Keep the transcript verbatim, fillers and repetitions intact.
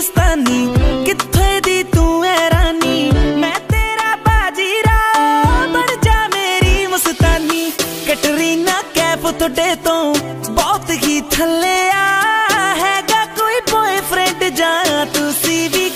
पाकिस्तानी कित्थे दी तू है रानी, मैं तेरा बाजीरा बन जा मेरी मस्तानी। कैटरीना कैफ थोड़े तो बहुत ही थल्ले आ, हैगा कोई बॉयफ्रेंड जा तुसी भी